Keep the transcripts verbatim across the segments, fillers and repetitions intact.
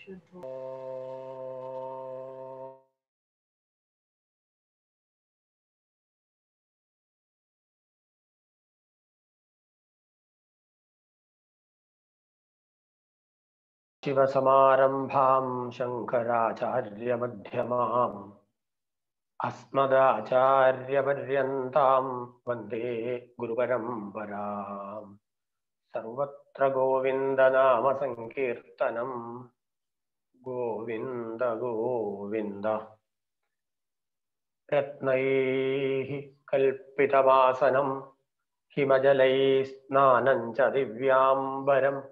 शिवसमारम्भां शङ्कराचार्यमध्यमाम् अस्मदाचार्यपर्यन्तां वन्दे गुरुपरम्पराम्। सर्वत्र गोविन्दनामसङ्कीर्तनं गोविन्द गोविन्द। रत्नैः कल्पितवासनं हिमजलैः स्नानं च दिव्याम्बरम्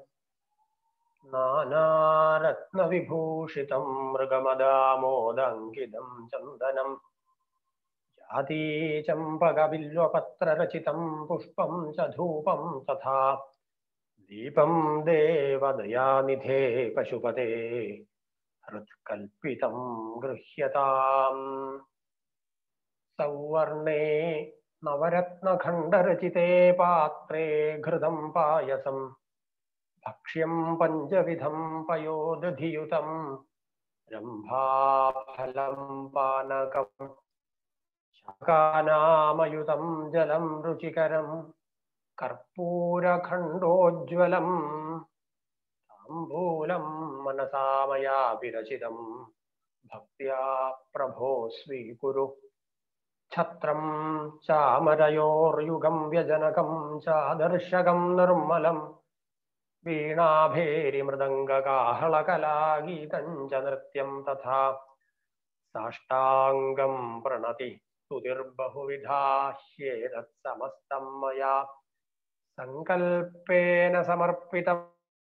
नानारत्नविभूषितं मृगमदामोदाङ्कितं चन्दनं जाती चम्पकबिल्वपत्ररचितं पुष्पं च धूपं तथा दीपं देवदयानिधे पशुपते हृत्कल्पितं गृह्यताम्। सौवर्णे नवरत्नखण्डरचिते पात्रे घृतं पायसम् भक्ष्यं पञ्चविधं पयोदधियुतं रम्भाफलं पानकं शाकानामयुतं जलं रुचिकरं कर्पूरखण्डोज्ज्वलं ताम्बूलं मनसा मया विरचितं भक्त्या प्रभो स्वीकुरु। छत्रं चामरयोर्युगं व्यजनकं चादर्शकं निर्मलं वीणाभेरिमृदङ्गकाहळकलागीतं च नृत्यं तथा साष्टाङ्गं प्रणति स्तुतिर्बहुविधा ह्येतत्समस्तं मया सङ्कल्पेन समर्पितम्।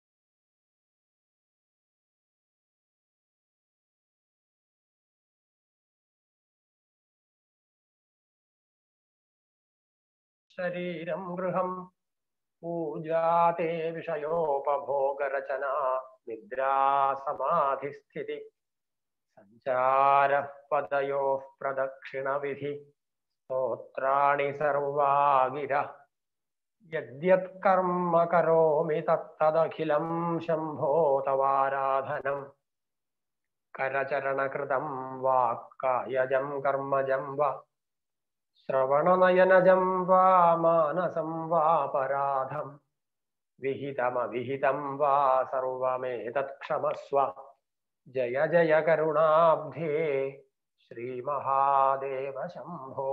शरीरं गृहं पूजाते विषयोपभोगरचना निद्रा समाधिस्थिति सञ्चारः पदयोः प्रदक्षिणविधि स्तोत्राणि सर्वा गिरः यद्यत्कर्म करोमि तत्तदखिलं शम्भो तवाराधनं करचरणकृतं वा कायजं कर्मजं वा श्रवणनयनजं वा मानसं वापराधं विहितमविहितं वा सर्वमेतत्क्षमस्व। जय जय करुणाब्धे ശ്രീമഹാദേവ ശംഭോ.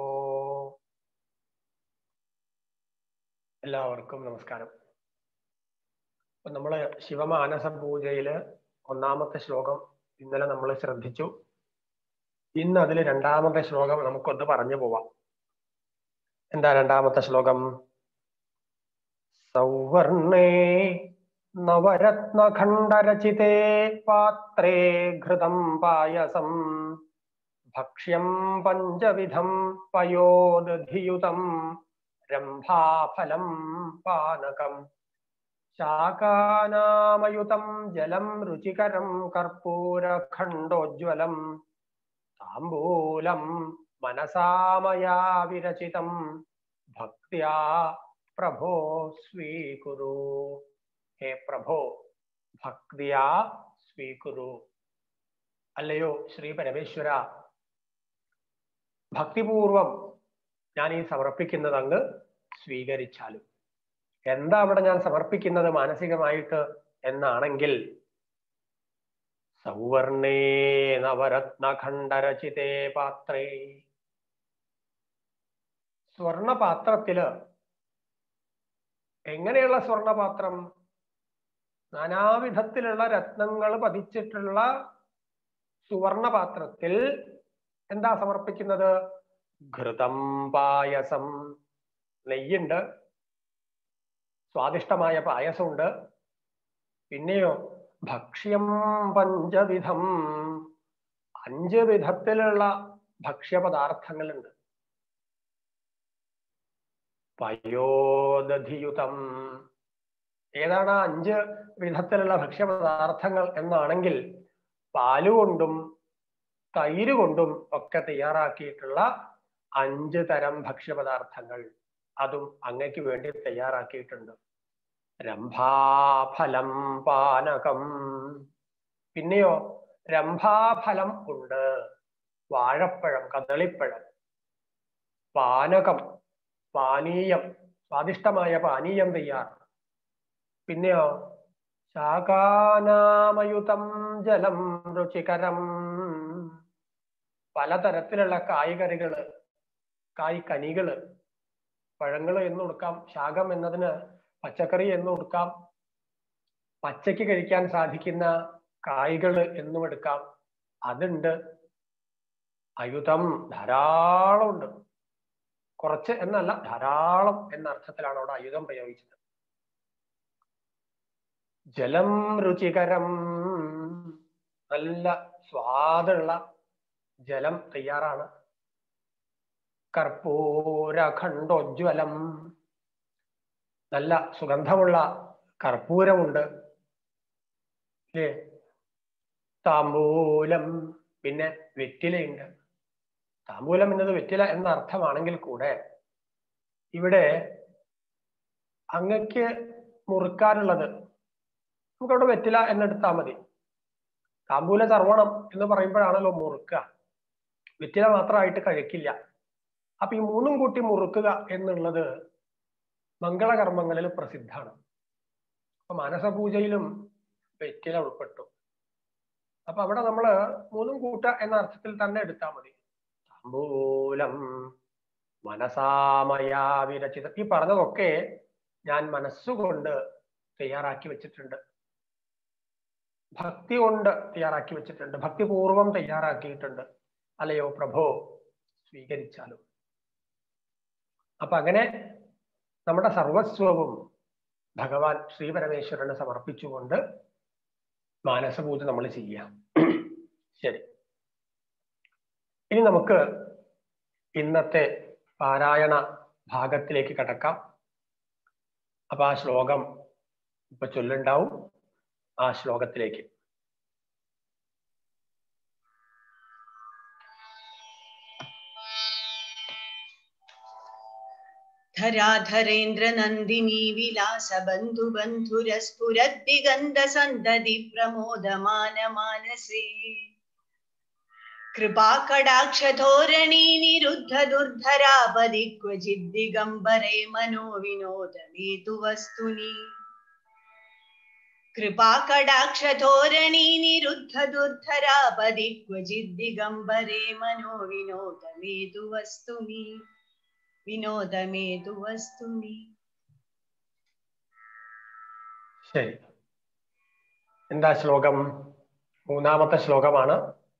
എല്ലാവർക്കും നമസ്കാരം. അപ്പൊ നമ്മള് ശിവമാനസ പൂജയില് ഒന്നാമത്തെ ശ്ലോകം ഇന്നലെ നമ്മൾ ശ്രദ്ധിച്ചു. ഇന്ന് അതിൽ രണ്ടാമത്തെ ശ്ലോകം നമുക്കൊന്ന് പറഞ്ഞു പോവാം. എന്താ രണ്ടാമത്തെ ശ്ലോകം? സൗവർണേ നവരത്നഖണ്ഡരചിതേ പാത്രേ ഘൃതം പായസം ഭക്ഷ്യം പഞ്ചവിധം പയോദധിയുതം രംഭാഫലം പാനകം ശാകാനാമയുതം ജലം രുചികരം കർപ്പൂരഖണ്ഡോജ്വലം താംബൂലം മനസാ മയാ വിരചിതം ഭക്ത്യാ പ്രഭോ സ്വീകുരു. ഹേ പ്രഭോ, ഭക്തിയാ സ്വീകുരു. അല്ലയോ ശ്രീ പരമേശ്വര, ഭക്തിപൂർവം ഞാൻ ഈ സമർപ്പിക്കുന്നത് അങ്ങ് സ്വീകരിച്ചാലും. എന്താ അവിടെ ഞാൻ സമർപ്പിക്കുന്നത് മാനസികമായിട്ട് എന്നാണെങ്കിൽ, സൗവർണേ നവരത്നഖണ്ഡരചിതേ പാത്രേ, സ്വർണപാത്രത്തില്. എങ്ങനെയുള്ള സ്വർണപാത്രം? നാനാവിധത്തിലുള്ള രത്നങ്ങൾ പതിച്ചിട്ടുള്ള സുവർണപാത്രത്തിൽ എന്താ സമർപ്പിക്കുന്നത്? ഘൃതം പായസം, നെയ്യുണ്ട്, സ്വാദിഷ്ടമായ പായസമുണ്ട്. പിന്നെയോ ഭക്ഷ്യം പഞ്ചവിധം, അഞ്ച് വിധത്തിലുള്ള ഭക്ഷ്യപദാർത്ഥങ്ങളുണ്ട്. പയോദധിയുതം, ഏതാണ് അഞ്ച് വിധത്തിലുള്ള ഭക്ഷ്യപദാർത്ഥങ്ങൾ എന്നാണെങ്കിൽ, പാലുകൊണ്ടും തൈര് കൊണ്ടും ഒക്കെ തയ്യാറാക്കിയിട്ടുള്ള അഞ്ച് തരം ഭക്ഷ്യപദാർത്ഥങ്ങൾ അതും അങ്ങയ്ക്ക് വേണ്ടി തയ്യാറാക്കിയിട്ടുണ്ട്. രംഭാഫലം പാനകം, പിന്നെയോ രംഭാഫലം ഉണ്ട്, വാഴപ്പഴം, കദളിപ്പഴം, പാനകം, പാനീയം, സ്വാദിഷ്ടമായ പാനീയം തയ്യാർ. പിന്നെയോ ശാകാനാമയുതം ജലം രുചികരം, പലതരത്തിലുള്ള കായ്കറികള്, കായ്കനികള്, പഴങ്ങള് എന്ന് കൊടുക്കാം, ശാകം എന്നതിന് പച്ചക്കറി എന്ന് കൊടുക്കാം, പച്ചയ്ക്ക് കഴിക്കാൻ സാധിക്കുന്ന കായ്കള് എന്നും എടുക്കാം. അതുണ്ട്. അയുതം ധാരാളം ഉണ്ട്. കുറച്ച് എന്നല്ല, ധാരാളം എന്ന അർത്ഥത്തിലാണ് അവിടെ അയുതം പ്രയോഗിച്ചത്. ജലം രുചികരം, നല്ല സ്വാദുള്ള ജലം തയ്യാറാണ്. കർപ്പൂരഖണ്ഡോജ്വലം, നല്ല സുഗന്ധമുള്ള കർപ്പൂരമുണ്ട്. അല്ലേ? താമ്പൂലം, പിന്നെ വെറ്റിലയുണ്ട്. താമ്പൂലം എന്നത് വെറ്റില എന്ന അർത്ഥമാണെങ്കിൽ കൂടെ ഇവിടെ അങ്ങക്ക് മുറുക്കാനുള്ളത് നമുക്കവിടെ വെറ്റില എന്നെടുത്താൽ മതി. താമ്പൂല ചർവണം എന്ന് പറയുമ്പോഴാണല്ലോ മുറുക്കുക, വെറ്റില മാത്രമായിട്ട് കഴിക്കില്ല. അപ്പൊ ഈ മൂന്നും കൂട്ടി മുറുക്കുക എന്നുള്ളത് മംഗളകർമ്മങ്ങളിൽ പ്രസിദ്ധമാണ്. അപ്പൊ മാനസപൂജയിലും വെറ്റില ഉൾപ്പെട്ടു. അപ്പൊ അവിടെ നമ്മള് മൂന്നും കൂട്ട എന്ന അർത്ഥത്തിൽ തന്നെ എടുത്താൽ മതി. താമ്പൂലം മനസാമയാ വിരചിതം, ഈ പറഞ്ഞതൊക്കെ ഞാൻ മനസ്സുകൊണ്ട് തയ്യാറാക്കി വെച്ചിട്ടുണ്ട്, ഭക്തി കൊണ്ട് തയ്യാറാക്കി വെച്ചിട്ടുണ്ട്, ഭക്തിപൂർവം തയ്യാറാക്കിയിട്ടുണ്ട്. അല്ലയോ പ്രഭോ, സ്വീകരിച്ചാലും. അപ്പൊ അങ്ങനെ നമ്മുടെ സർവസ്വവും ഭഗവാൻ ശ്രീ പരമേശ്വരന് സമർപ്പിച്ചുകൊണ്ട് മാനസപൂജ നമ്മൾ ചെയ്യാം. ശരി, ഇനി നമുക്ക് ഇന്നത്തെ പാരായണ ഭാഗത്തിലേക്ക് കടക്കാം. അപ്പൊ ആ ശ്ലോകം ഇപ്പൊ ചൊല്ലുണ്ടാവും. ആ ശ്ലോകത്തിലേക്ക് ധരാധരേന്ദ്ര നന്ദിനി വിലാസ ബന്ധു ബന്ധുരസ്ഫുരദ്ദിഗന്ധ സന്തതി പ്രമോദമാന മാനസേ കൃപാകടാക്ഷധോരണീ നിരുദ്ധ ദുർധരാപദി ക്വചിദ്ദിഗംബരേ മനോവിനോദമേതു വസ്തുനി കൃപാകടാക്ഷധോരണീ നിരുദ്ധ ദുർധരാപദി ക്വചിദ്ദിഗംബരേ മനോവിനോദമേതു വസ്തുനി വിനോദമേതു വസ്തുനി. ശരി, എന്താ ശ്ലോകം? മൂന്നാമത്തെ ശ്ലോകമാണ്.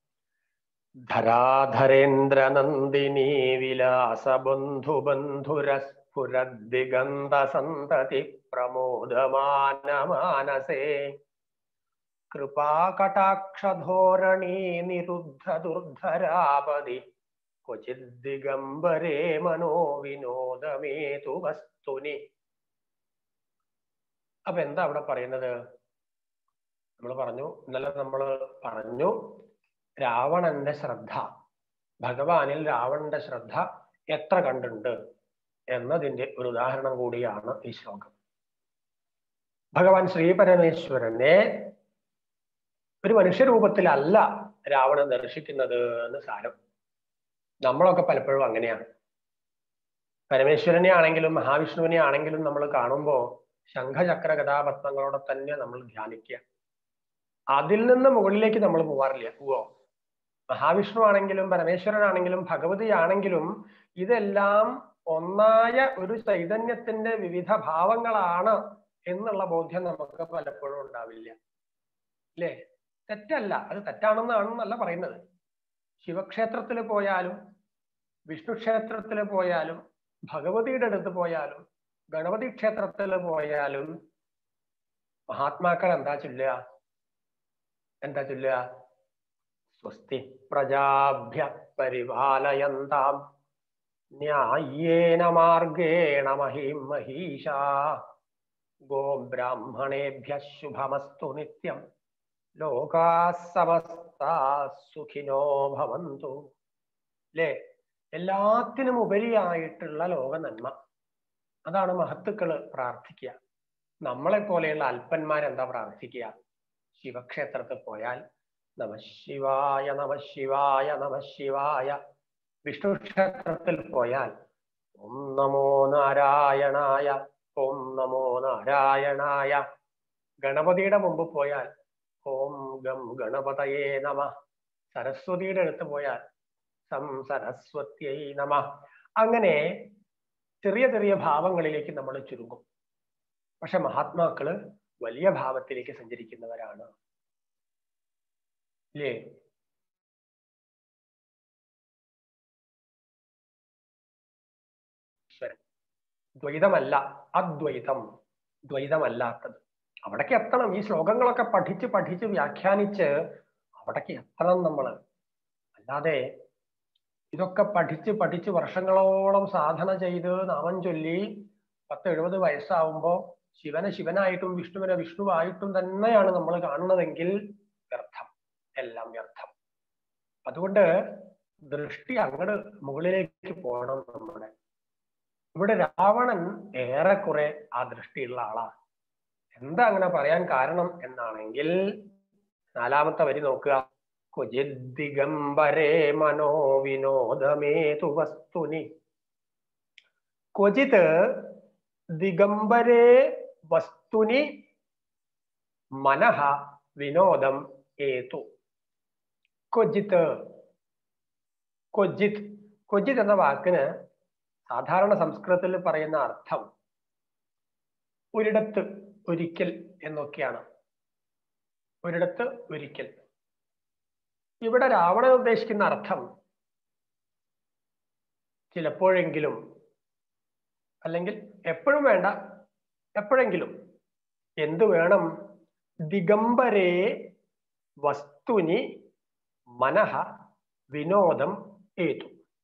ധരാധരേന്ദ്ര നന്ദിനി വിലാസ ബന്ധു ബന്ധുരസ്ഫുരദ്ദിഗന്ധ സന്തതി പ്രമോദമാന മാനസേ കൃപാകടാക്ഷധോരണീ നിരുദ്ധ ദുർധരാപദി ക്വചിദ്ദിഗംബരേ മനോവിനോദമേതു വസ്തുനി. അപ്പൊ എന്താ അവിടെ പറയുന്നത്? നമ്മൾ പറഞ്ഞു, ഇന്നലെ നമ്മൾ പറഞ്ഞു, രാവണന്റെ ശ്രദ്ധ, ഭഗവാനിൽ രാവണന്റെ ശ്രദ്ധ എത്ര കണ്ടുണ്ട് എന്നതിന്റെ ഒരു ഉദാഹരണം കൂടിയാണ് ഈ ശ്ലോകം. ഭഗവാൻ ശ്രീ പരമേശ്വരനെ ഒരു മനുഷ്യരൂപത്തിലല്ല രാവണൻ ദർശിക്കുന്നത് എന്ന് സാരം. നമ്മളൊക്കെ പലപ്പോഴും അങ്ങനെയാണ്. പരമേശ്വരനെ ആണെങ്കിലും മഹാവിഷ്ണുവിനെ ആണെങ്കിലും നമ്മൾ കാണുമ്പോൾ ശംഖചക്ര ഗദാപത്മങ്ങളോടെ തന്നെ നമ്മൾ ധ്യാനിക്കുക. അതിൽ നിന്ന് മുകളിലേക്ക് നമ്മൾ പോവാറില്ല. പോവോ? മഹാവിഷ്ണു ആണെങ്കിലും പരമേശ്വരനാണെങ്കിലും ഭഗവതി ആണെങ്കിലും ഇതെല്ലാം ഒന്നായ ഒരു ചൈതന്യത്തിന്റെ വിവിധ ഭാവങ്ങളാണ് എന്നുള്ള ബോധ്യം നമുക്ക് പലപ്പോഴും ഉണ്ടാവില്ല. അല്ലേ? തെറ്റല്ല, അത് തെറ്റാണെന്നാണെന്നല്ല പറയുന്നത്. ശിവക്ഷേത്രത്തിൽ പോയാലും വിഷ്ണു ക്ഷേത്രത്തിൽ പോയാലും ഭഗവതിയുടെ അടുത്ത് പോയാലും ഗണപതി ക്ഷേത്രത്തിൽ പോയാലും മഹാത്മാക്കൾ എന്താ ചൊല്ലുക? എന്താ ചൊല്ലുക? സ്വസ്തി പ്രജാഭ്യ പരിപാലയന്താം ന്യായേന മാർഗേണ മഹിം മഹീഷാ ഗോബ്രാഹ്മണേഭ്യ ശുഭമസ്തു നിത്യം ലോകാഃ സമസ്താഃ സുഖിനോ ഭവന്തു. അല്ലേ? എല്ലാത്തിനും ഉപരിയായിട്ടുള്ള ലോക നന്മ, അതാണ് മഹത്തുക്കള് പ്രാർത്ഥിക്കുക. നമ്മളെ പോലെയുള്ള അല്പന്മാരെന്താ പ്രാർത്ഥിക്കുക? ശിവക്ഷേത്രത്തിൽ പോയാൽ നമ ശിവായ നമ ശിവായ നമ ശിവായ. വിഷ്ണു ക്ഷേത്രത്തിൽ പോയാൽ ഓം നമോ നാരായണായ ഓം നമോ നാരായണായ. ഗണപതിയുടെ മുമ്പ് പോയാൽ ഓം ഗം ഗണപതയേ നമ. സരസ്വതിയുടെ അടുത്ത് പോയാൽ സം സരസ്വത്യൈ നമ. അങ്ങനെ ചെറിയ ചെറിയ ഭാവങ്ങളിലേക്ക് നമ്മൾ ചുരുങ്ങും. പക്ഷെ മഹാത്മാക്കള് വലിയ ഭാവത്തിലേക്ക് സഞ്ചരിക്കുന്നവരാണ്. ഇല്ലേ? ദ്വൈതമല്ല, അദ്വൈതം, ദ്വൈതമല്ലാത്തത്. അവിടേക്ക് എത്തണം. ഈ ശ്ലോകങ്ങളൊക്കെ പഠിച്ച് പഠിച്ച് വ്യാഖ്യാനിച്ച് അവിടേക്ക് എത്തണം നമ്മള്. അല്ലാതെ ഇതൊക്കെ പഠിച്ച് പഠിച്ച് വർഷങ്ങളോളം സാധന ചെയ്ത് നാമം ചൊല്ലി പത്ത് എഴുപത് വയസ്സാവുമ്പോ ശിവനെ ശിവനായിട്ടും വിഷ്ണുവിനെ വിഷ്ണുവായിട്ടും തന്നെയാണ് നമ്മൾ കാണുന്നതെങ്കിൽ വ്യർത്ഥം, എല്ലാം വ്യർത്ഥം. അതുകൊണ്ട് ദൃഷ്ടി അങ്ങോട്ട് മുകളിലേക്ക് പോകണം നമ്മുടെ. ഇവിടെ രാവണൻ ഏറെക്കുറെ ആ ദൃഷ്ടിയുള്ള ആളാണ്. എന്താ അങ്ങനെ പറയാൻ കാരണം എന്നാണെങ്കിൽ നാലാമത്തെ വരി നോക്കുക. ക്വചിത് ദിഗംബരേ മനോ വിനോദമേതു വസ്തുനി. ക്വചിത് ദിഗംബരേ വസ്തുനി മനഃ വിനോദം ഏതു. ക്വചിത്, ക്വചിത് ക്വചിത് എന്ന വാക്കിന് സാധാരണ സംസ്കൃതത്തിൽ പറയുന്ന അർത്ഥം ഒരിടത്ത്, ഒരിക്കൽ എന്നൊക്കെയാണ്. ഒരിടത്ത് ഒരിക്കൽ. ഇവിടെ രാവണൻ ഉദ്ദേശിക്കുന്ന അർത്ഥം ചിലപ്പോഴെങ്കിലും, അല്ലെങ്കിൽ എപ്പോഴും വേണ്ട, എപ്പോഴെങ്കിലും. എന്ത് വേണം? ദിഗംബരേ വസ്തുനി മനഃ വിനോദം ഏതു.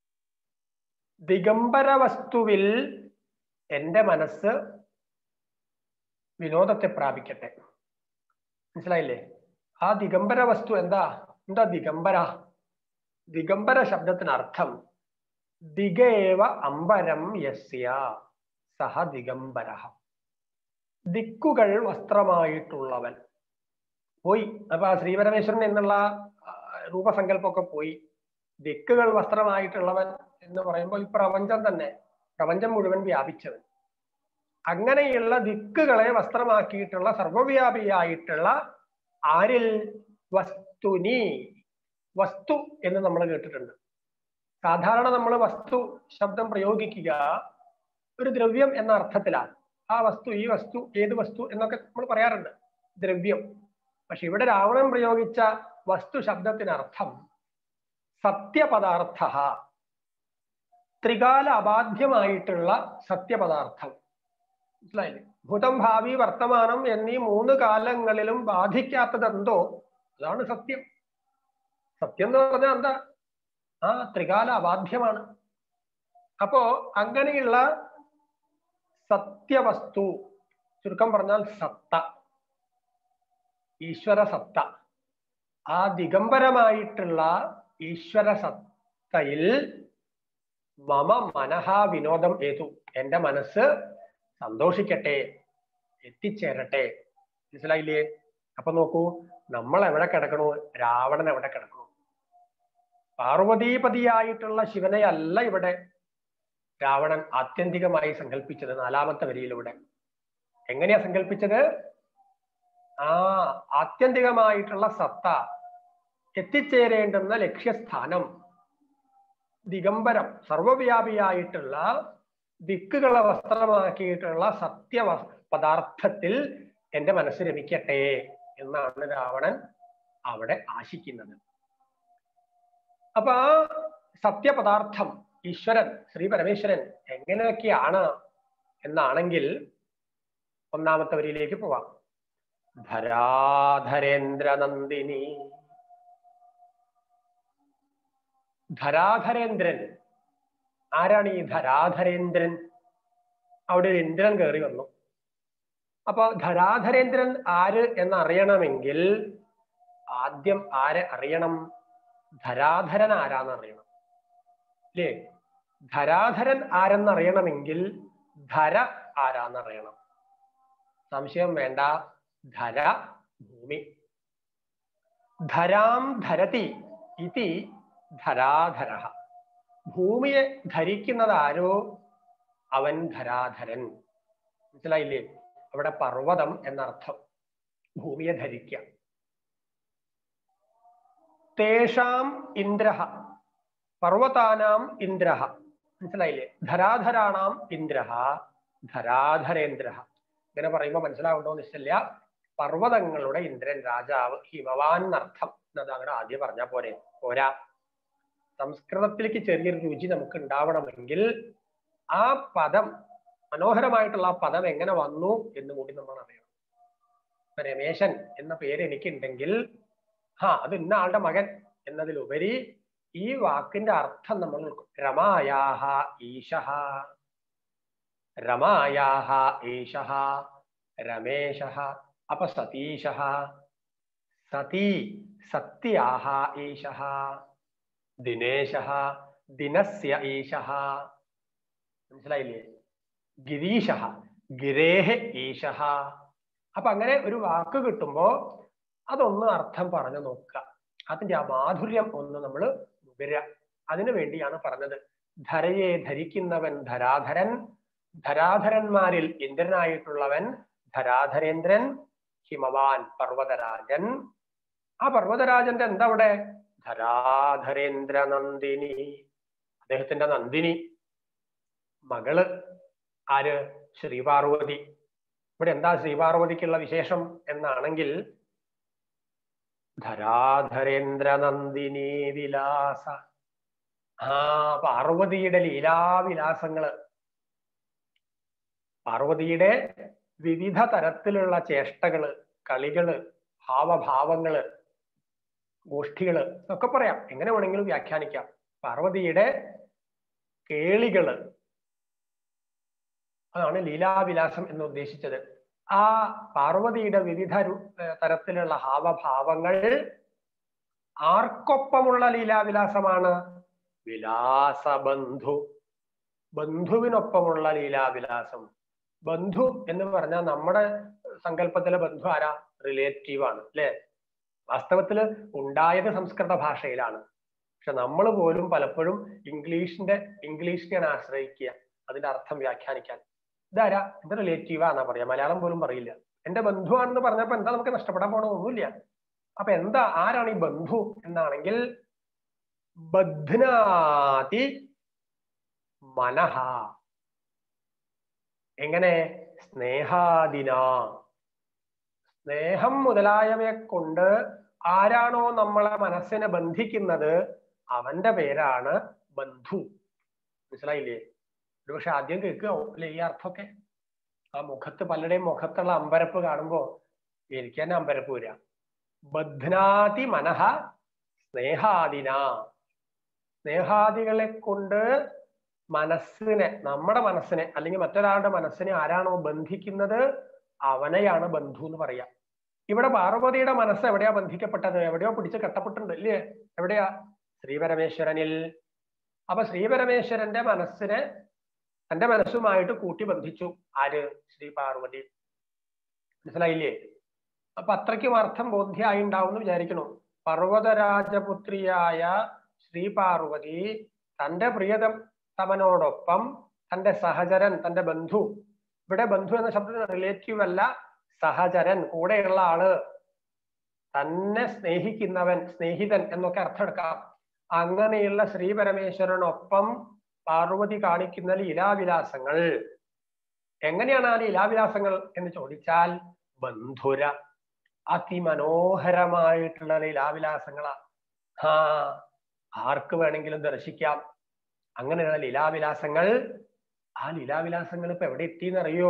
ദിഗംബര വസ്തുവിൽ എൻ്റെ മനസ്സ് വിനോദത്തെ പ്രാപിക്കട്ടെ. മനസ്സിലായില്ലേ? ആ ദിഗംബര വസ്തു എന്താ? എന്താ ദിഗംബര? ദിഗംബര ശബ്ദത്തിന് അർത്ഥം ദിഗേവ അംബരം യസ്യ സഹ ദിഗംബര. ദിക്കുകൾ വസ്ത്രമായിട്ടുള്ളവൻ. പോയി. അപ്പൊ ആ ശ്രീപരമേശ്വരൻ എന്നുള്ള രൂപസങ്കല്പമൊക്കെ പോയി. ദിക്കുകൾ വസ്ത്രമായിട്ടുള്ളവൻ എന്ന് പറയുമ്പോൾ ഈ പ്രപഞ്ചം തന്നെ, പ്രപഞ്ചം മുഴുവൻ വ്യാപിച്ചവൻ. അങ്ങനെയുള്ള ദിക്കുകളെ വസ്ത്രമാക്കിയിട്ടുള്ള സർവവ്യാപിയായിട്ടുള്ള ആരിൽ? വസ്തുനി. വസ്തു എന്ന് നമ്മൾ കേട്ടിട്ടുണ്ട്. സാധാരണ നമ്മൾ വസ്തു ശബ്ദം പ്രയോഗിക്കുക ഒരു ദ്രവ്യം എന്ന അർത്ഥത്തിലാണ്. ആ വസ്തു, ഈ വസ്തു, ഏത് വസ്തു എന്നൊക്കെ നമ്മൾ പറയാറുണ്ട്, ദ്രവ്യം. പക്ഷെ ഇവിടെ രാവണൻ പ്രയോഗിച്ച വസ്തു ശബ്ദത്തിനർത്ഥം സത്യപദാർത്ഥ, ത്രികാല അബാധ്യമായിട്ടുള്ള സത്യപദാർത്ഥം. മനസ്സിലായില്ലേ? ഭൂതം, ഭാവി, വർത്തമാനം എന്നീ മൂന്ന് കാലങ്ങളിലും ബാധിക്കാത്തതെന്തോ അതാണ് സത്യം. സത്യം എന്ന് പറഞ്ഞാൽ എന്താ? ആ ത്രികാല അബാധ്യമാണ്. അപ്പോ അങ്ങനെയുള്ള സത്യവസ്തു, ചുരുക്കം പറഞ്ഞാൽ സത്ത, ഈശ്വര സത്ത, ആ ദിഗംബരമായിട്ടുള്ള ഈശ്വര സത്തയിൽ മമ മനഃ വിനോദം ഏതു, എന്റെ മനസ്സ് സന്തോഷിക്കട്ടെ, എത്തിച്ചേരട്ടെ. മനസ്സിലായില്ലേ? അപ്പൊ നോക്കൂ, നമ്മൾ എവിടെ കിടക്കണു? രാവണൻ എവിടെ കിടക്കണു? പാർവതീപതിയായിട്ടുള്ള ശിവനെ അല്ല ഇവിടെ രാവണൻ ആത്യന്തികമായി സങ്കല്പിച്ചത്. നാലാമത്തെ വരിയിലൂടെ എങ്ങനെയാ സങ്കല്പിച്ചത്? ആ ആത്യന്തികമായിട്ടുള്ള സത്ത, എത്തിച്ചേരേണ്ടുന്ന ലക്ഷ്യസ്ഥാനം, ദിഗംബരം, സർവവ്യാപിയായിട്ടുള്ള ദിക്കുകളെ വസ്ത്രമാക്കിയിട്ടുള്ള സത്യ പദാർത്ഥത്തിൽ എന്റെ മനസ്സ് രമിക്കട്ടെ എന്നാണ് രാവണൻ അവിടെ ആശിക്കുന്നത്. അപ്പൊ ആ സത്യപദാർത്ഥം ഈശ്വരൻ, ശ്രീ പരമേശ്വരൻ എങ്ങനെയൊക്കെയാണ് എന്നാണെങ്കിൽ ഒന്നാമത്തെ വരിയിലേക്ക് പോവാം. ധരാധരേന്ദ്ര നന്ദിനി. ധരാധരേന്ദ്രൻ ആരാണ്? ഈ ധരാധരേന്ദ്രൻ. അവിടെ ഒരു ഇന്ദ്രൻ കയറി വന്നു. അപ്പൊ ധരാധരേന്ദ്രൻ ആര് എന്നറിയണമെങ്കിൽ ആദ്യം ആരെ അറിയണം? ധരാധരൻ ആരാന്ന് അറിയണം, അല്ലേ? ധരാധരൻ ആരെന്നറിയണമെങ്കിൽ ധര ആരാന്നറിയണം. സംശയം വേണ്ട, ധര ഭൂമി. ധരാം ധരതി ഇതി ധരാധര. ഭൂമിയെ ധരിക്കുന്നത് ആരോ അവൻ ധരാധരൻ. മനസ്സിലായില്ലേ? അവിടെ പർവ്വതം എന്നർത്ഥം, ഭൂമിയെ ധരിക്കുക. തേഷാം ഇന്ദ്രഃ, പർവ്വതാനാം ഇന്ദ്രഃ. മനസ്സിലായില്ലേ? ധരാധരാണാം ഇന്ദ്രഃ ധരാധരേന്ദ്രഃ. ഇങ്ങനെ പറയുമ്പോൾ മനസ്സിലാവുണ്ടോ നിശ്ചയില്ല. പർവ്വതങ്ങളുടെ ഇന്ദ്രൻ, രാജാവ്, ഹിമവാൻ എന്നർത്ഥം. എന്നത് അങ്ങനെ ആദ്യം പറഞ്ഞാൽ പോരെ? പോരാ. സംസ്കൃതത്തിലേക്ക് ചെറിയൊരു രുചി നമുക്ക് ഉണ്ടാവണമെങ്കിൽ ആ പദം, മനോഹരമായിട്ടുള്ള ആ പദം എങ്ങനെ വന്നു എന്ന് കൂടി നമ്മൾ അറിയണം. രമേശൻ എന്ന പേര് എനിക്കുണ്ടെങ്കിൽ ഹാ അത് ഇന്ന ആളുടെ മകൻ എന്നതിലുപരി ഈ വാക്കിന്റെ അർത്ഥം നമ്മൾ രമായാഹ ഈശഃ, രമായാഹ ഈശഃ രമേശഃ. അപ്പൊ സതീശഃ, സതീ സത്യാഹ ഈശഃ, ദിനേശഃ ദിനസ്യ ഈശഃ. മനസ്സിലായില്ലേ? ഗിരീശഃ ഗിരേഹ ഈശഃ. അപ്പൊ അങ്ങനെ ഒരു വാക്ക് കിട്ടുമ്പോ അതൊന്ന് അർത്ഥം പറഞ്ഞു നോക്കുക, അതിന്റെ ആ മാധുര്യം ഒന്ന് നമ്മൾ നുകരുക. അതിനു വേണ്ടിയാണ് പറഞ്ഞത്. ധരയെ ധരിക്കുന്നവൻ ധരാധരൻ, ധരാധരന്മാരിൽ ഇന്ദ്രനായിട്ടുള്ളവൻ ധരാധരേന്ദ്രൻ, ഹിമവാൻ പർവ്വതരാജൻ. ആ പർവ്വതരാജന്റെ എന്താ അവിടെ? ധരാധരേന്ദ്ര നന്ദിനി, അദ്ദേഹത്തിന്റെ നന്ദിനി മകള്. ആര്? ശ്രീപാർവതി. ഇവിടെ എന്താ ശ്രീപാർവതിക്കുള്ള വിശേഷം എന്നാണെങ്കിൽ ധരാധരേന്ദ്ര നന്ദിനി വിലാസ. ആ പാർവതിയുടെ ലീലാവിലാസങ്ങള്, പാർവതിയുടെ വിവിധ തരത്തിലുള്ള ചേഷ്ടകള്, കളികള്, ഭാവഭാവങ്ങള്, ഗോഷ്ഠികള് ഒക്കെ പറയാം, എങ്ങനെ വേണമെങ്കിലും വ്യാഖ്യാനിക്കാം. പാർവതിയുടെ കേളികള്, അതാണ് ലീലാവിലാസം എന്ന് ഉദ്ദേശിച്ചത്. ആ പാർവതിയുടെ വിവിധ തരത്തിലുള്ള ഹാവഭാവങ്ങൾ ആർക്കൊപ്പമുള്ള ലീലാവിലാസമാണ്? വിലാസബന്ധു, ബന്ധുവിനൊപ്പമുള്ള ലീലാവിലാസം. ബന്ധു എന്ന് പറഞ്ഞാൽ നമ്മുടെ സങ്കല്പത്തിലെ ബന്ധു ആരാ? റിലേറ്റീവ് ആണ് അല്ലെ? വാസ്തവത്തില് ഉണ്ടായത് സംസ്കൃത ഭാഷയിലാണ്. പക്ഷെ നമ്മൾ പോലും പലപ്പോഴും ഇംഗ്ലീഷിന്റെ ഇംഗ്ലീഷിനെയാണ് ആശ്രയിക്കുക അതിന്റെ അർത്ഥം വ്യാഖ്യാനിക്കാൻ. ഇതാരാ? എന്റെ റിലേറ്റീവാ എന്നാ പറയാ, മലയാളം പോലും പറയില്ല. എന്റെ ബന്ധുവാണെന്ന് പറഞ്ഞപ്പോ എന്താ നമുക്ക് നഷ്ടപ്പെടാൻ പോണതൊന്നുമില്ല. അപ്പൊ എന്താ, ആരാണ് ഈ ബന്ധു എന്നാണെങ്കിൽ ബധ്നാതി മനഃ. എങ്ങനെ? സ്നേഹാദിന, സ്നേഹം മുതലായവയെ കൊണ്ട് ആരാണോ നമ്മളെ മനസ്സിനെ ബന്ധിക്കുന്നത് അവന്റെ പേരാണ് ബന്ധു. മനസ്സിലായില്ലേ? ഒരു പക്ഷെ ആദ്യം കേൾക്കുക അല്ലെ ഈ അർത്ഥമൊക്കെ. ആ മുഖത്ത്, പലരുടെയും മുഖത്തുള്ള അമ്പരപ്പ് കാണുമ്പോ എനിക്ക് തന്നെ അമ്പരപ്പ് വരിക. ബധ്നാതി മനഃ സ്നേഹാദിന, സ്നേഹാദികളെ കൊണ്ട് മനസ്സിനെ, നമ്മുടെ മനസ്സിനെ അല്ലെങ്കിൽ മറ്റൊരാളുടെ മനസ്സിനെ ആരാണോ ബന്ധിക്കുന്നത് അവനെയാണ് ബന്ധു എന്ന് പറയാ. ഇവിടെ പാർവതിയുടെ മനസ്സ് എവിടെയാ ബന്ധിക്കപ്പെട്ടത്? എവിടെയോ പിടിച്ച് കെട്ടപ്പെട്ടിട്ടുണ്ട് ഇല്ലേ? എവിടെയാ? ശ്രീപരമേശ്വരനിൽ. അപ്പൊ ശ്രീപരമേശ്വരന്റെ മനസ്സിനെ തന്റെ മനസ്സുമായിട്ട് കൂട്ടി ബന്ധിച്ചു ആര്? ശ്രീ പാർവതി. മനസ്സിലായില്ലേ? അപ്പൊ അത്രയ്ക്കും അർത്ഥം ബോധ്യമായി ഉണ്ടാവും എന്ന് വിചാരിക്കണു. പർവ്വതരാജപുത്രിയായ ശ്രീ പാർവതി തന്റെ പ്രിയതമനോടൊപ്പം തന്റെ സഹചരൻ, തന്റെ ബന്ധു, ഇവിടെ ബന്ധു എന്ന ശബ്ദത്തിന് റിലേറ്റീവ് അല്ല, സഹചരൻ, കൂടെയുള്ള ആള്, തന്നെ സ്നേഹിക്കുന്നവൻ, സ്നേഹിതൻ എന്നൊക്കെ അർത്ഥം എടുക്കാം. അങ്ങനെയുള്ള ശ്രീ പരമേശ്വരനൊപ്പം പാർവതി കാണിക്കുന്ന ലീലാവിലാസങ്ങൾ എങ്ങനെയാണ്? ആ ലീലാവിലാസങ്ങൾ എന്ന് ചോദിച്ചാൽ ബന്ധുര, അതിമനോഹരമായിട്ടുള്ള ലീലാവിലാസങ്ങളാ. ആ ആർക്ക് വേണമെങ്കിലും ദർശിക്കാം അങ്ങനെയുള്ള ലീലാവിലാസങ്ങൾ. ആ ലീലാവിലാസങ്ങൾ ഇപ്പൊ എവിടെ എത്തിയെന്നറിയോ?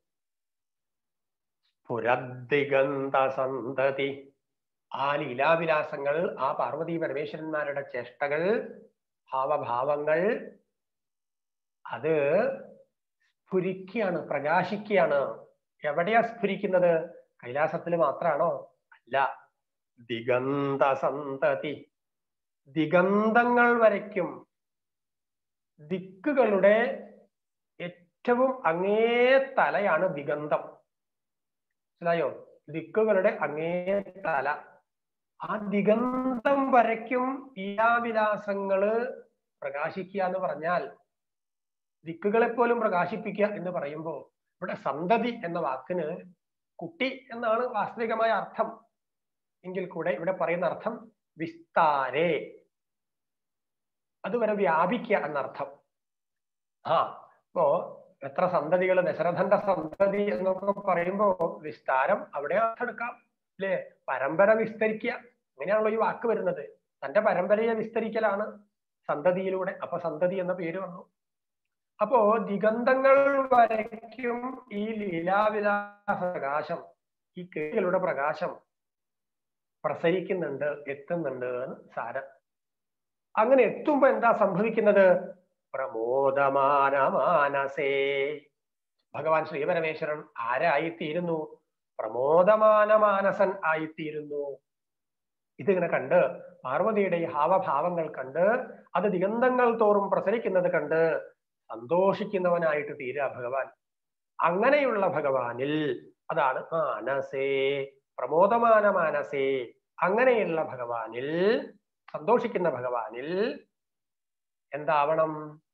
പുരദിഗന്ത സന്തതി. ആ ലീലാവിലാസങ്ങൾ, ആ പാർവതി പരമേശ്വരന്മാരുടെ ചേഷ്ടകൾ, ഭാവഭാവങ്ങൾ, അത് സ്ഫുരിക്കുകയാണ്, പ്രകാശിക്കുകയാണ്. എവിടെയാ സ്ഫുരിക്കുന്നത്? കൈലാസത്തിൽ മാത്രാണോ? അല്ല, ദിഗന്ത സന്തതി, ദിഗന്തങ്ങൾ വരയ്ക്കും. ദിക്കുകളുടെ ഏറ്റവും അങ്ങേ തലയാണ് ദിഗന്തം. മനസ്സിലായോ? ദിക്കുകളുടെ അങ്ങേ തല. ആ ദിഗന്തം വരയ്ക്കും ലീലാവിലാസങ്ങള് പ്രകാശിക്കുക എന്ന് പറഞ്ഞാൽ ദിക്കുകളെ പോലും പ്രകാശിപ്പിക്കുക എന്ന് പറയുമ്പോൾ ഇവിടെ സന്തതി എന്ന വാക്കിന് കുട്ടി എന്നാണ് വാസ്തവികമായ അർത്ഥം. എങ്കിൽ കൂടെ ഇവിടെ പറയുന്ന അർത്ഥം വിസ്താരേ, അതുവരെ വ്യാപിക്കുക എന്നർത്ഥം. ആ ഇപ്പോ എത്ര സന്തതികൾ, ദശരഥന്റെ സന്തതി എന്നൊക്കെ പറയുമ്പോ വിസ്താരം അവിടെ അർത്ഥമെടുക്കാം അല്ലെ? പരമ്പര വിസ്തരിക്കുക, അങ്ങനെയാണല്ലോ ഈ വാക്ക് വരുന്നത്. തന്റെ പരമ്പരയെ വിസ്തരിക്കലാണ് സന്തതിയിലൂടെ. അപ്പൊ സന്തതി എന്ന പേര് വന്നു. അപ്പോ ദിഗന്തങ്ങൾ വരയ്ക്കും ഈ ലീലാവിലാസ പ്രകാശം, ഈ കേളുടെ പ്രകാശം പ്രസരിക്കുന്നുണ്ട്, എത്തുന്നുണ്ട് എന്ന് സാരം. അങ്ങനെ എത്തുമ്പോ എന്താ സംഭവിക്കുന്നത്? പ്രമോദമാന മാനസേ, ഭഗവാൻ ശ്രീപരമേശ്വരൻ ആരായിത്തീരുന്നു? പ്രമോദമാന മാനസൻ ആയിത്തീരുന്നു. ഇതിങ്ങനെ കണ്ട് പാർവതിയുടെ ഈ ഹാവഭാവങ്ങൾ കണ്ട് അത് ദിഗന്തങ്ങൾ തോറും പ്രസരിക്കുന്നത് കണ്ട് സന്തോഷിക്കുന്നവനായിട്ട് തീരുക ഭഗവാൻ. അങ്ങനെയുള്ള ഭഗവാനിൽ, അതാണ് മാനസേ, പ്രമോദമാന മാനസേ, അങ്ങനെയുള്ള ഭഗവാനിൽ, സന്തോഷിക്കുന്ന ഭഗവാനിൽ എന്താവണം?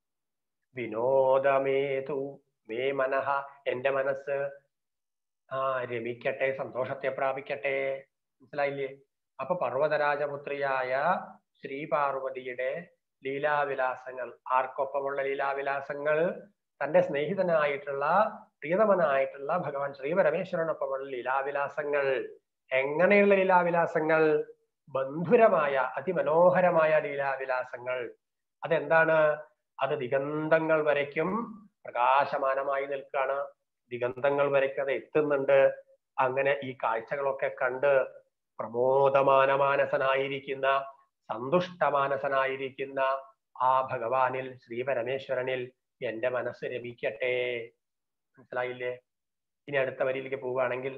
വിനോദമേതു മേ മനഃ, എന്റെ മനസ്സ് ആ രമിക്കട്ടെ, സന്തോഷത്തെ പ്രാപിക്കട്ടെ. മനസ്സിലായില്ലേ? അപ്പൊ പർവ്വതരാജപുത്രിയായ ശ്രീ പാർവതിയുടെ ലീലാവിലാസങ്ങൾ, ആർക്കൊപ്പമുള്ള ലീലാവിലാസങ്ങൾ? തന്റെ സ്നേഹിതനായിട്ടുള്ള പ്രിയതമനായിട്ടുള്ള ഭഗവാൻ ശ്രീ പരമേശ്വരനൊപ്പമുള്ള ലീലാവിലാസങ്ങൾ. എങ്ങനെയുള്ള ലീലാവിലാസങ്ങൾ? ബന്ധുരമായ അതിമനോഹരമായ ലീലാവിലാസങ്ങൾ. അതെന്താണ്? അത് ദിഗന്തങ്ങൾ വരയ്ക്കും പ്രകാശമാനമായി നിൽക്കുകയാണ്. ദിഗന്തങ്ങൾ വരയ്ക്കും അത് എത്തുന്നുണ്ട്. അങ്ങനെ ഈ കാഴ്ചകളൊക്കെ കണ്ട് പ്രമോദമാനമാനസനായിരിക്കുന്ന, സന്തുഷ്ടമാനസനായിരിക്കുന്ന ആ ഭഗവാനിൽ, ശ്രീ പരമേശ്വരനിൽ എന്റെ മനസ്സ് രമിക്കട്ടെ. മനസ്സിലായില്ലേ? ഇനി അടുത്ത വരിയിലേക്ക് പോവുകയാണെങ്കിൽ,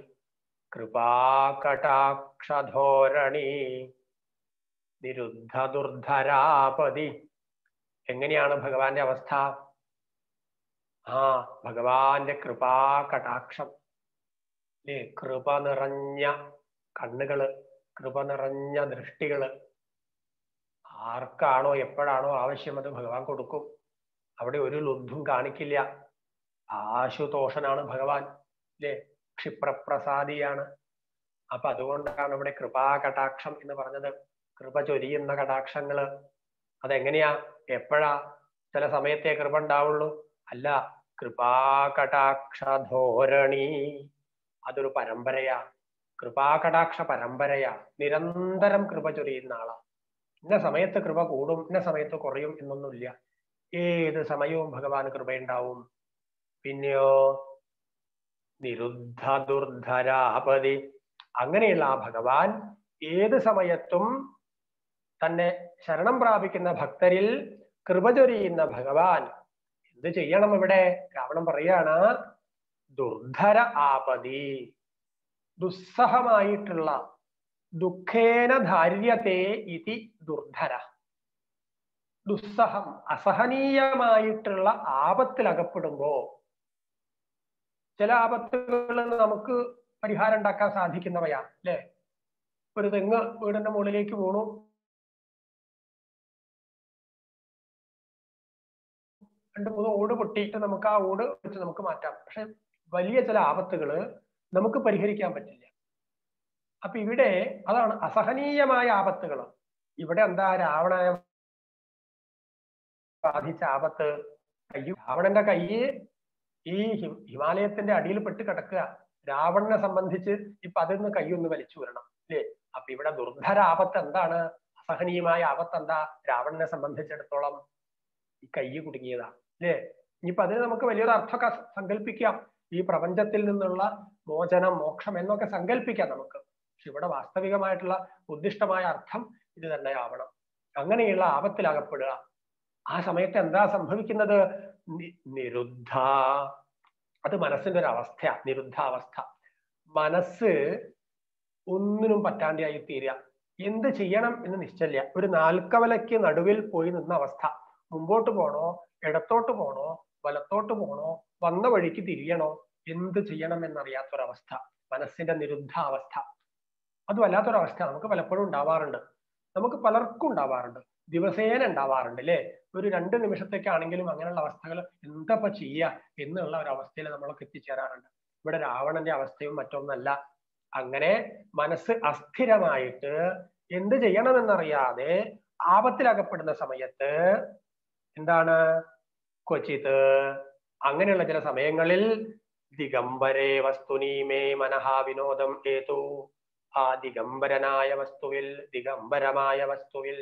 കൃപാകടാക്ഷധോരണി നിരുദ്ധ ദുർധരാപതി. എങ്ങനെയാണ് ഭഗവാന്റെ അവസ്ഥ? ആ ഭഗവാന്റെ കൃപാകടാക്ഷം അല്ലേ? കൃപ നിറഞ്ഞ കണ്ണുകള്, കൃപ നിറഞ്ഞ ദൃഷ്ടികള്. ആർക്കാണോ എപ്പോഴാണോ ആവശ്യം അത് ഭഗവാൻ കൊടുക്കും. അവിടെ ഒരു ലുബ്ധും കാണിക്കില്ല. ആശുതോഷനാണ് ഭഗവാൻ അല്ലേ? ക്ഷിപ്രപ്രസാദിയാണ്. അപ്പൊ അതുകൊണ്ടാണ് ഇവിടെ കൃപാകടാക്ഷം എന്ന് പറഞ്ഞത്. കൃപ ചൊരിയുന്ന കടാക്ഷങ്ങള്. അതെങ്ങനെയാ? എപ്പോഴാ? ചില സമയത്തേ കൃപ ഉണ്ടാവുള്ളൂ? അല്ല, കൃപാകടാക്ഷധോരണി, അതൊരു പരമ്പരയാ. കൃപാകടാക്ഷ പരമ്പരയാ. നിരന്തരം കൃപ ചൊരിയുന്ന ആളാ. ഇന്ന സമയത്ത് കൃപ കൂടും, ഇന്ന സമയത്ത് കുറയും എന്നൊന്നുമില്ല. ഏത് സമയവും ഭഗവാൻ കൃപയുണ്ടാവും. പിന്നെയോ നിരുദ്ധ ദുർധരാപതി, അങ്ങനെയുള്ള ആ ഭഗവാൻ ഏത് സമയത്തും തന്നെ ശരണം പ്രാപിക്കുന്ന ഭക്തരിൽ കൃപ ചൊരിയുന്ന ഭഗവാൻ എന്ത് ചെയ്യണം? ഇവിടെ രാവണൻ പറയാണ്, ദുർധര ആപതി, ദുസ്സഹമായിട്ടുള്ള, ദുഃഖേന ധാര്യത്തെ ഇതി ദുർധര, ദുസ്സഹം അസഹനീയമായിട്ടുള്ള ആപത്തിൽ അകപ്പെടുമ്പോ, ചില ആപത്തുകൾ നമുക്ക് പരിഹാരം ഉണ്ടാക്കാൻ സാധിക്കുന്നവയാ അല്ലെ? ഒരു തെങ്ങ് വീടിന്റെ മുകളിലേക്ക് വീണു, രണ്ട് മൂന്ന് ഓട് പൊട്ടിയിട്ട് നമുക്ക് ആ ഓട് വെച്ച് നമുക്ക് മാറ്റാം. പക്ഷെ വലിയ ചില ആപത്തുകള് നമുക്ക് പരിഹരിക്കാൻ പറ്റില്ല. അപ്പൊ ഇവിടെ അതാണ് അസഹനീയമായ ആപത്തുകൾ. ഇവിടെ എന്താ? രാവണനെ ബാധിച്ച ആപത്ത് കയ്യ്. രാവണന്റെ കയ്യ് ഈ ഹിമാലയത്തിന്റെ അടിയിൽ പെട്ട് കിടക്കുക. രാവണനെ സംബന്ധിച്ച് ഇപ്പൊ അതിൽ നിന്ന് കയ്യൊന്ന് വലിച്ചു വരണം അല്ലേ? അപ്പൊ ഇവിടെ ദുർധര ആപത്ത് എന്താണ്? അസഹനീയമായ ആപത്ത് എന്താ? രാവണനെ സംബന്ധിച്ചിടത്തോളം ഈ കയ്യ് കുടുങ്ങിയതാ അല്ലേ? ഇനിയിപ്പൊ അതിന് നമുക്ക് വലിയൊരു അർത്ഥമൊക്കെ സങ്കല്പിക്കാം. ഈ പ്രപഞ്ചത്തിൽ നിന്നുള്ള മോചനം, മോക്ഷം എന്നൊക്കെ സങ്കല്പിക്കാം നമുക്ക്. പക്ഷെ ഇവിടെ വാസ്തവികമായിട്ടുള്ള ഉദ്ദിഷ്ടമായ അർത്ഥം ഇത് തന്നെ ആവണം. അങ്ങനെയുള്ള ആപത്തിലകപ്പെടുക. ആ സമയത്ത് എന്താ സംഭവിക്കുന്നത്? നിരുദ്ധ, അത് മനസ്സിന്റെ ഒരു അവസ്ഥയാ. നിരുദ്ധാവസ്ഥ. മനസ്സ് ഒന്നിനും പറ്റാണ്ടായി തീരുക. എന്ത് ചെയ്യണം എന്ന് നിശ്ചയില്ല. ഒരു നാൽക്കവലയ്ക്ക് നടുവിൽ പോയി നിന്ന അവസ്ഥ. മുമ്പോട്ട് പോണോ, ഇടത്തോട്ട് പോണോ, വലത്തോട്ട് പോണോ, വന്ന വഴിക്ക് തിരിയണോ, എന്ത് ചെയ്യണം എന്നറിയാത്തൊരവസ്ഥ. മനസ്സിന്റെ നിരുദ്ധാവസ്ഥ. അത് വല്ലാത്തൊരവസ്ഥ നമുക്ക് പലപ്പോഴും ഉണ്ടാവാറുണ്ട്. നമുക്ക് പലർക്കും ഉണ്ടാവാറുണ്ട്, ദിവസേന ഉണ്ടാവാറുണ്ട് അല്ലേ? ഒരു രണ്ട് നിമിഷത്തേക്കാണെങ്കിലും അങ്ങനെയുള്ള അവസ്ഥകൾ എന്താ ചെയ്യുക എന്നുള്ള ഒരു അവസ്ഥയിൽ നമ്മളൊക്കെ എത്തിച്ചേരാറുണ്ട്. ഇവിടെ രാവണന്റെ അവസ്ഥയും മറ്റൊന്നല്ല. അങ്ങനെ മനസ്സ് അസ്ഥിരമായിട്ട് എന്ത് ചെയ്യണമെന്നറിയാതെ ആപത്തിലകപ്പെടുന്ന സമയത്ത് എന്താണ് ക്വചിത് അങ്ങനെയുള്ള ചില സമയങ്ങളിൽ ദിഗംബരേ വസ്തുനീ മേ മനഃ വിനോദം ഹേതു, ആ ദിഗംബരനായ വസ്തുവിൽ, ദിഗംബരമായ വസ്തുവിൽ,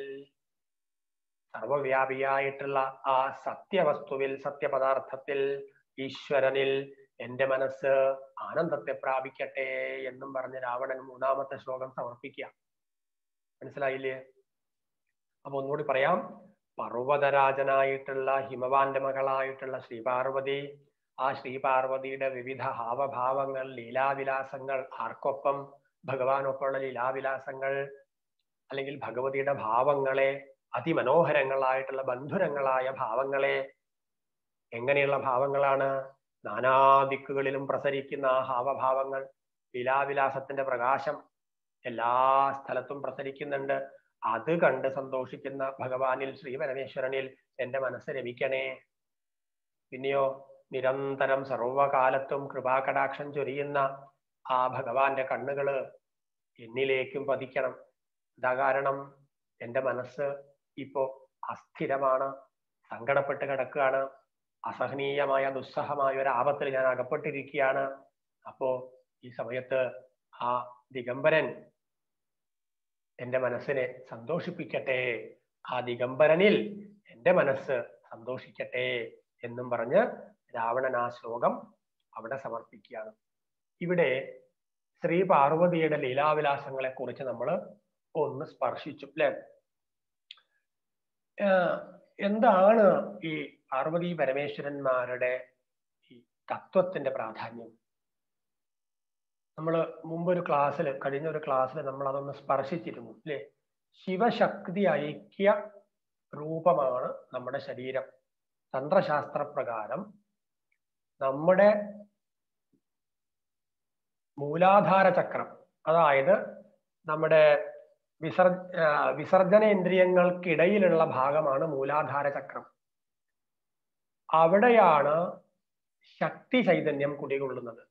സർവവ്യാപിയായിട്ടുള്ള ആ സത്യവസ്തുവിൽ, സത്യപദാർത്ഥത്തിൽ, ഈശ്വരനിൽ എന്റെ മനസ്സ് ആനന്ദത്തെ പ്രാപിക്കട്ടെ എന്നും പറഞ്ഞ് രാവണൻ മൂന്നാമത്തെ ശ്ലോകം സമർപ്പിക്കുക. മനസ്സിലായില്ലേ? അപ്പൊ ഒന്നുകൂടി പറയാം. പർവ്വതരാജനായിട്ടുള്ള ഹിമവാന്റെ മകളായിട്ടുള്ള ശ്രീപാർവതി, ആ ശ്രീപാർവതിയുടെ വിവിധ ഹാവഭാവങ്ങൾ, ലീലാവിലാസങ്ങൾ, ആർക്കൊപ്പം? ഭഗവാനൊപ്പമുള്ള ലീലാവിലാസങ്ങൾ, അല്ലെങ്കിൽ ഭഗവതിയുടെ ഭാവങ്ങളെ, അതിമനോഹരങ്ങളായിട്ടുള്ള ബന്ധുരങ്ങളായ ഭാവങ്ങളെ. എങ്ങനെയുള്ള ഭാവങ്ങളാണ്? നാനാദിക്കുകളിലും പ്രസരിക്കുന്ന ആ ഹാവഭാവങ്ങൾ, ലീലാവിലാസത്തിന്റെ പ്രകാശം എല്ലാ സ്ഥലത്തും പ്രസരിക്കുന്നുണ്ട്. അത് കണ്ട് സന്തോഷിക്കുന്ന ഭഗവാനിൽ, ശ്രീ പരമേശ്വരനിൽ എന്റെ മനസ്സ് രമിക്കണേ. പിന്നെയോ നിരന്തരം സർവകാലത്തും കൃപാകടാക്ഷം ചൊരിയുന്ന ആ ഭഗവാന്റെ കണ്ണുകള് എന്നിലേക്കും പതിക്കണം. എന്താ കാരണം? എന്റെ മനസ്സ് ഇപ്പോ അസ്ഥിരമാണ്, സങ്കടപ്പെട്ട് കിടക്കുകയാണ്, അസഹനീയമായ ദുസ്സഹമായ ഒരു ആപത്തിൽ ഞാൻ അകപ്പെട്ടിരിക്കുകയാണ്. അപ്പോ ഈ സമയത്ത് ആ ദിഗംബരൻ എന്റെ മനസ്സിനെ സന്തോഷിപ്പിക്കട്ടെ, ആ ദിഗംബരനിൽ എന്റെ മനസ്സ് സന്തോഷിക്കട്ടെ എന്നും പറഞ്ഞ് രാവണൻ ആ ശ്ലോകം അവിടെ സമർപ്പിക്കുകയാണ്. ഇവിടെ ശ്രീ പാർവതിയുടെ ലീലാവിലാസങ്ങളെ കുറിച്ച് നമ്മൾ ഒന്ന് സ്പർശിച്ചു അല്ലെ? എന്താണ് ഈ പാർവതി പരമേശ്വരന്മാരുടെ ഈ തത്വത്തിന്റെ പ്രാധാന്യം? നമ്മൾ മുമ്പൊരു ക്ലാസ്സിൽ, കഴിഞ്ഞ ഒരു ക്ലാസ്സിൽ നമ്മൾ അതൊന്ന് സ്പർശിച്ചിരുന്നു അല്ലെ? ശിവശക്തി ഐക്യ രൂപമാണ് നമ്മുടെ ശരീരം. തന്ത്രശാസ്ത്ര പ്രകാരം നമ്മുടെ മൂലാധാര ചക്രം, അതായത് നമ്മുടെ വിസർ വിസർജനേന്ദ്രിയങ്ങൾക്കിടയിലുള്ള ഭാഗമാണ് മൂലാധാര ചക്രം. അവിടെയാണ് ശക്തി ചൈതന്യം കുടികൊള്ളുന്നത്.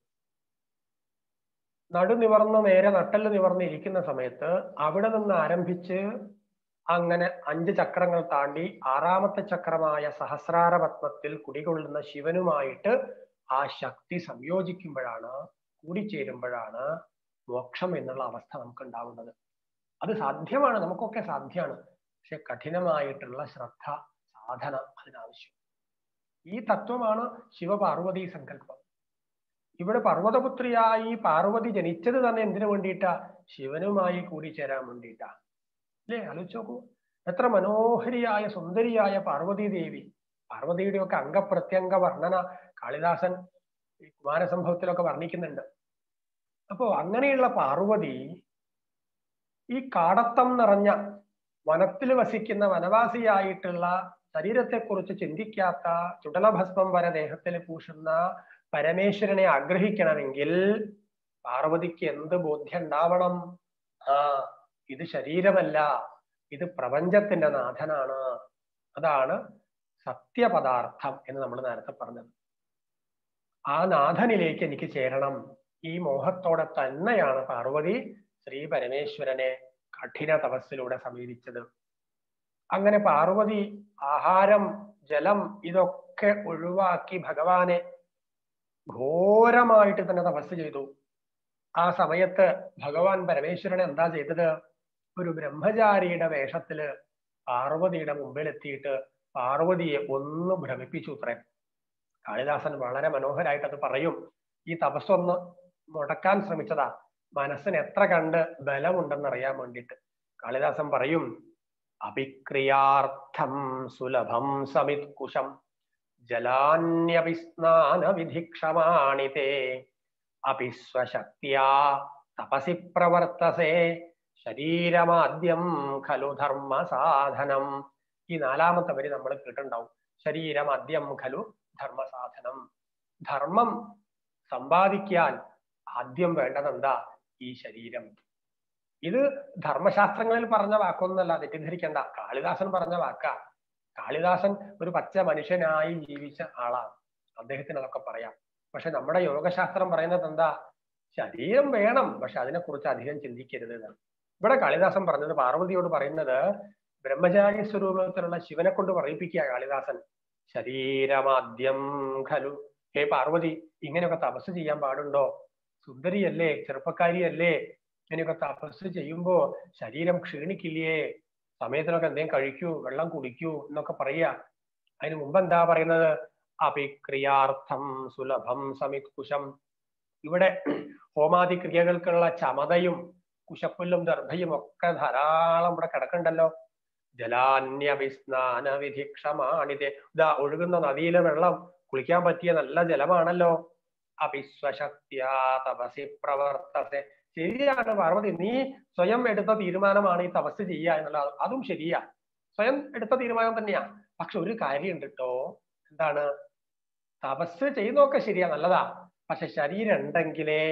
നടുനിവർന്ന് നേരെ നട്ടല് നിവർന്ന് ഇരിക്കുന്ന സമയത്ത് അവിടെ നിന്ന് ആരംഭിച്ച് അങ്ങനെ അഞ്ച് ചക്രങ്ങൾ താണ്ടി ആറാമത്തെ ചക്രമായ സഹസ്രാര പത്മത്തിൽ കുടികൊള്ളുന്ന ശിവനുമായിട്ട് ആ ശക്തി സംയോജിക്കുമ്പോഴാണ്, കൂടിച്ചേരുമ്പോഴാണ് മോക്ഷം എന്നുള്ള അവസ്ഥ നമുക്ക് ഉണ്ടാവുന്നത്. അത് സാധ്യമാണ്, നമുക്കൊക്കെ സാധ്യമാണ്. പക്ഷെ കഠിനമായിട്ടുള്ള ശ്രദ്ധ, സാധന അതിനാവശ്യം. ഈ തത്വമാണ് ശിവപാർവതി സങ്കല്പം. ഇവിടെ പർവ്വതപുത്രിയായി പാർവതി ജനിച്ചത് തന്നെ എന്തിനു വേണ്ടിയിട്ടാ? ശിവനുമായി കൂടിച്ചേരാൻ വേണ്ടിയിട്ടാ അല്ലേ? ആലോചിച്ച് നോക്കൂ, എത്ര മനോഹരിയായ സുന്ദരിയായ പാർവതി ദേവി. പാർവതിയുടെ ഒക്കെ അംഗപ്രത്യംഗ വർണ്ണന കാളിദാസൻ ഈ കുമാരസംഭവത്തിലൊക്കെ വർണ്ണിക്കുന്നുണ്ട്. അപ്പോ അങ്ങനെയുള്ള പാർവതി ഈ കാടത്തം നിറഞ്ഞ വനത്തിൽ വസിക്കുന്ന വനവാസിയായിട്ടുള്ള, ശരീരത്തെക്കുറിച്ച് ചിന്തിക്കാത്ത, ചുടലഭസ്മം വരെ ദേഹത്തിൽ പൂശുന്ന പരമേശ്വരനെ ആഗ്രഹിക്കണമെങ്കിൽ പാർവതിക്ക് എന്ത് ബോധ്യം ഉണ്ടാവണം? ആ ഇത് ശരീരമല്ല, ഇത് പ്രപഞ്ചത്തിന്റെ നാഥനാണ്. അതാണ് സത്യപദാർത്ഥം എന്ന് നമ്മൾ നേരത്തെ പറഞ്ഞത്. ആ നാഥനിലേക്ക് എനിക്ക് ചേരണം. ഈ മോഹത്തോടെ തന്നെയാണ് പാർവതി ശ്രീ പരമേശ്വരനെ കഠിന തപസ്സിലൂടെ സമീപിച്ചത്. അങ്ങനെ പാർവതി ആഹാരം, ജലം ഇതൊക്കെ ഒഴിവാക്കി ഭഗവാനെ ഘോരമായിട്ട് തന്നെ തപസ് ചെയ്തു. ആ സമയത്ത് ഭഗവാൻ പരമേശ്വരൻ എന്താ ചെയ്തത്? ഒരു ബ്രഹ്മചാരിയുടെ വേഷത്തില് പാർവതിയുടെ മുമ്പിൽ എത്തിയിട്ട് പാർവതിയെ ഒന്ന് ഭ്രമിപ്പിച്ചു അത്രേ. കാളിദാസൻ വളരെ മനോഹരായിട്ട് അത് പറയും. ഈ തപസ്സൊന്ന് മുടക്കാൻ ശ്രമിച്ചതാ, മനസ്സിന് എത്ര കണ്ട് ബലമുണ്ടെന്നറിയാൻ വേണ്ടിയിട്ട്. കാളിദാസൻ പറയും, അഭിക്രിയാർത്ഥം സുലഭം സമിത്കുശം ജലാന്യഭിസ്നാന വിധിക്ഷമാണിതേ അഭിസ്വശക്തിയാ തപസി പ്രവർത്തസേ ശരീരമാദ്യം ഖലു ധർമ്മ സാധനം. ഈ നാലാമത്തെ വരി നമ്മൾ കേട്ടിട്ടുണ്ടാവും. ശരീരമാദ്യം ഖലു ധർമ്മ സാധനം. ധർമ്മം സമ്പാദിക്കാൻ ആദ്യം വേണ്ടത് എന്താ? ഈ ശരീരം. ഇത് ധർമ്മശാസ്ത്രങ്ങളിൽ പറഞ്ഞ വാക്കൊന്നല്ല, തെറ്റിദ്ധരിക്കേണ്ട. കാളിദാസൻ പറഞ്ഞ വാക്കാ. കാളിദാസൻ ഒരു പച്ച മനുഷ്യനായി ജീവിച്ച ആളാണ്, അദ്ദേഹത്തിന് അതൊക്കെ പറയാം. പക്ഷെ നമ്മുടെ യോഗശാസ്ത്രം പറയുന്നത് എന്താ? ശരീരം വേണം, പക്ഷെ അതിനെക്കുറിച്ച് അധികം ചിന്തിക്കരുത് എന്നാണ്. ഇവിടെ കാളിദാസൻ പറഞ്ഞത്, പാർവതിയോട് പറയുന്നത്, ബ്രഹ്മചാരി സ്വരൂപത്തിലുള്ള ശിവനെ കൊണ്ട് പറയിപ്പിക്കുക കാളിദാസൻ. ശരീരമാദ്യം ഖലു, ഹേ പാർവതി, ഇങ്ങനെയൊക്കെ തപസ് ചെയ്യാൻ പാടുണ്ടോ? സുന്ദരിയല്ലേ, ചെറുപ്പക്കാരിയല്ലേ, ഇങ്ങനെയൊക്കെ തപസ് ചെയ്യുമ്പോ ശരീരം ക്ഷീണിക്കില്ലേ? സമയത്തിനൊക്കെ എന്തെങ്കിലും കഴിക്കൂ, വെള്ളം കുടിക്കൂ എന്നൊക്കെ പറയുക. അതിന് മുമ്പ് എന്താ പറയുന്നത്? അഭിക്രിയാർത്ഥം സുലഭം സമിത്കുശം. ഇവിടെ ഹോമാദി ക്രിയകൾക്കുള്ള ചമതയും കുശപ്പുല്ലും ദർഭയും ഒക്കെ ധാരാളം ഇവിടെ കിടക്കണ്ടല്ലോ. ജലാന്യവിസ്നാന വിധിക്ഷമാണിതേ, ഇതാ ഒഴുകുന്ന നദിയിലെ വെള്ളം കുളിക്കാൻ പറ്റിയ നല്ല ജലമാണല്ലോ. അഭിസ്വശക്തിയാ തപസി പ്രവർത്തത്തെ. ശരിയാണ് പാർവതി, നീ സ്വയം എടുത്ത തീരുമാനമാണ് ഈ തപസ് ചെയ്യുക എന്നുള്ളത്. അതും ശരിയാ, സ്വയം എടുത്ത തീരുമാനം തന്നെയാ. പക്ഷെ ഒരു കാര്യം ഉണ്ട് കേട്ടോ. എന്താണ്? തപസ് ചെയ്യുന്നതൊക്കെ ശരിയാ, നല്ലതാ. പക്ഷെ ശരീരം ഉണ്ടെങ്കിലേ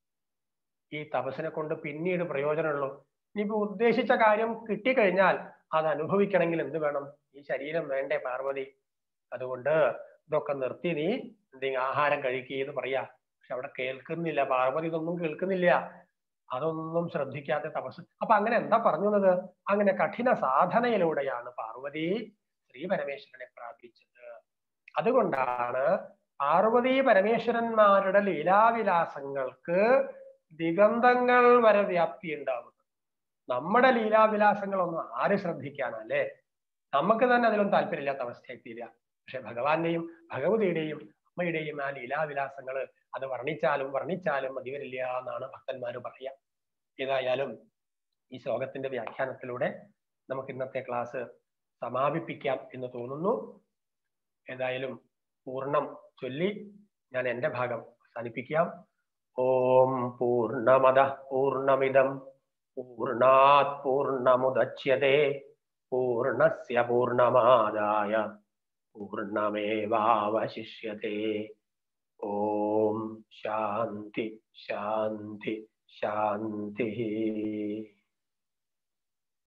ഈ തപസ്സിനെ കൊണ്ട് പിന്നീട് പ്രയോജനമുള്ളൂ. ഇനിയിപ്പോ ഉദ്ദേശിച്ച കാര്യം കിട്ടിക്കഴിഞ്ഞാൽ അത് അനുഭവിക്കണമെങ്കിൽ എന്ത് വേണം? ഈ ശരീരം വേണ്ടേ പാർവതി? അതുകൊണ്ട് ഇതൊക്കെ നിർത്തി നീ എന്തെങ്കിലും ആഹാരം കഴിക്കുകയെന്ന് പറയാ. പക്ഷെ അവിടെ കേൾക്കുന്നില്ല പാർവതി, ഇതൊന്നും കേൾക്കുന്നില്ല, അതൊന്നും ശ്രദ്ധിക്കാത്ത തപസ്. അപ്പൊ അങ്ങനെ എന്താ പറഞ്ഞത്? അങ്ങനെ കഠിന സാധനയിലൂടെയാണ് പാർവതി ശ്രീ പരമേശ്വരനെ പ്രാപിച്ചത്. അതുകൊണ്ടാണ് പാർവതി പരമേശ്വരന്മാരുടെ ലീലാവിലാസങ്ങൾക്ക് ദിഗന്ധങ്ങൾ വരെ വ്യാപ്തി ഉണ്ടാവുന്നത്. നമ്മുടെ ലീലാവിലാസങ്ങളൊന്നും ആര് ശ്രദ്ധിക്കാനല്ലേ? നമുക്ക് തന്നെ അതിലൊന്നും താല്പര്യമില്ലാത്ത അവസ്ഥയെത്തിയില്ല. പക്ഷെ ഭഗവാന്റെയും ഭഗവതിയുടെയും അമ്മയുടെയും ആ ലീലാവിലാസങ്ങള് അത് വർണ്ണിച്ചാലും വർണ്ണിച്ചാലും മതിവരില്ല എന്നാണ് ഭക്തന്മാര് പറയാ. ഏതായാലും ഈ ശ്ലോകത്തിന്റെ വ്യാഖ്യാനത്തിലൂടെ നമുക്ക് ഇന്നത്തെ ക്ലാസ് സമാപിപ്പിക്കാം എന്ന് തോന്നുന്നു. ഏതായാലും പൂർണ്ണം ചൊല്ലി ഞാൻ എൻ്റെ ഭാഗം അവസാനിപ്പിക്കാം. ഓം പൂർണ്ണമദ പൂർണ്ണമിദം പൂർണ്ണാത് പൂർണ്ണമുദച്യതേ പൂർണ്ണസ്യ പൂർണ്ണമാദായ പൂർണ്ണമേവാവശിഷ്യതേ. ഓം ശാന്തി ശാന്തി ശാന്തി.